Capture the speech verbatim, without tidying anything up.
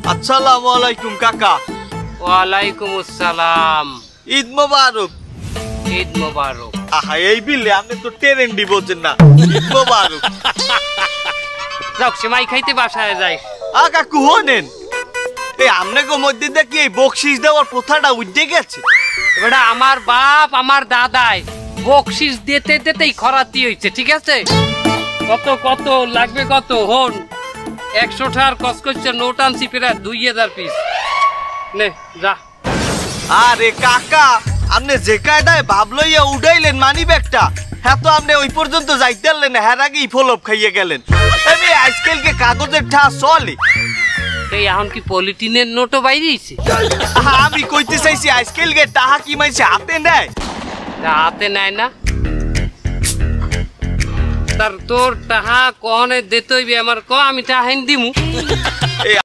আসসালামু আলাইকুম কাকা। ওয়ালাইকুম আসসালাম। ঈদ মোবারক। ঈদ মোবারক। আহা এই বিলে আপনি তো ট্রেন্ডি বোঝেন না। ঈদ মোবারক। যাও সেমাই খাইতে বাসায় যাই। আ কাকু হনেন এই আমনেগো মধ্যে দেখি এই বকশিস দেওয়ার প্রথাটা উঠে গেছে। এবারে আমার বাপ আমার দাদাই বকশিস দিতে দিতেই খরাতি হয়েছে, ঠিক আছে? কত কত লাগবে কত হন? একশো টাকার কসকসের নোট আনছি প্রায় দুই হাজার পিস। নে যা। আরে কাকা আপনি যে কায়দায় ভাব লইয়া উঠাইলেন মানি ব্যাগটা, হ্যাঁ তো আপনি ওই পর্যন্ত যাইতে পারলেন না, হ্যাঁ আগেই ফলপ খাইয়ে গেলেন। আমি আজকালকে কাগজের ঠা চলে। এই এখন কি পলিটিনের নোটও বাইরেছে? আমি কইতে চাইছি আজকালকে টাহা কি মাইছে হাতে নেয়? হাতে নেয় না? তার তোর টাহা কহনে দিতে হইবে আমার ক, আমি টাহা দিমু।